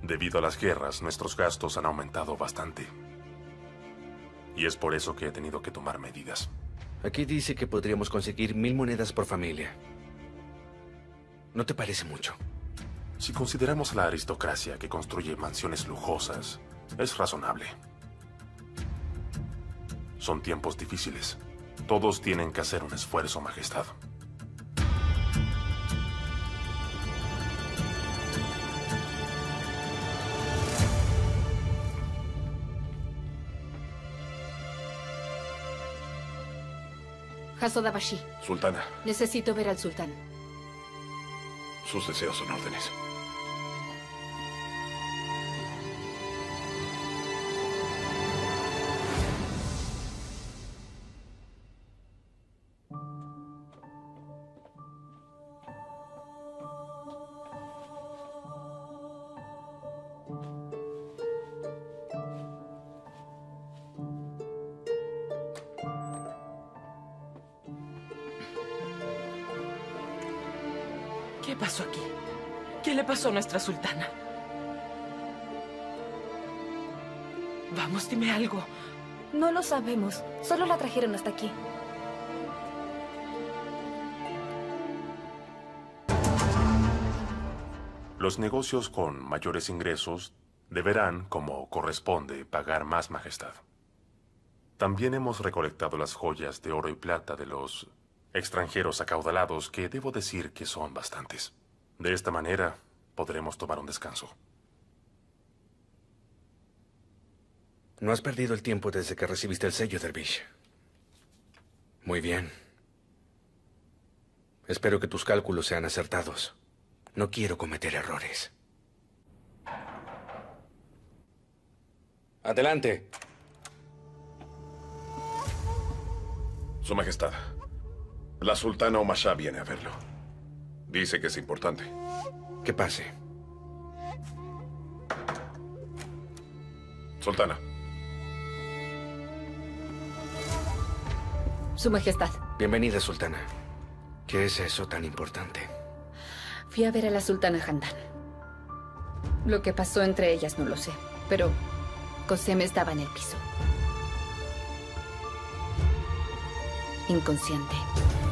Debido a las guerras, nuestros gastos han aumentado bastante. Y es por eso que he tenido que tomar medidas. Aquí dice que podríamos conseguir 1000 monedas por familia. ¿No te parece mucho? Si consideramos la aristocracia que construye mansiones lujosas, es razonable. Son tiempos difíciles. Todos tienen que hacer un esfuerzo, Majestad. Hasodabashi, Sultana, necesito ver al sultán. sus deseos son órdenes. ¿Qué pasó aquí? ¿Qué le pasó a nuestra sultana? Vamos, dime algo. No lo sabemos. Solo la trajeron hasta aquí. Los negocios con mayores ingresos deberán, como corresponde, pagar más, Majestad. También hemos recolectado las joyas de oro y plata de los extranjeros acaudalados, que debo decir que son bastantes. De esta manera, podremos tomar un descanso. No has perdido el tiempo desde que recibiste el sello, Dervish. Muy bien. Espero que tus cálculos sean acertados. No quiero cometer errores. Adelante. Su Majestad, la Sultana Omasha viene a verlo. Dice que es importante. Que pase. Sultana. Su Majestad. Bienvenida, Sultana. ¿Qué es eso tan importante? Fui a ver a la sultana Handan. Lo que pasó entre ellas no lo sé, pero Qasem estaba en el piso. Inconsciente.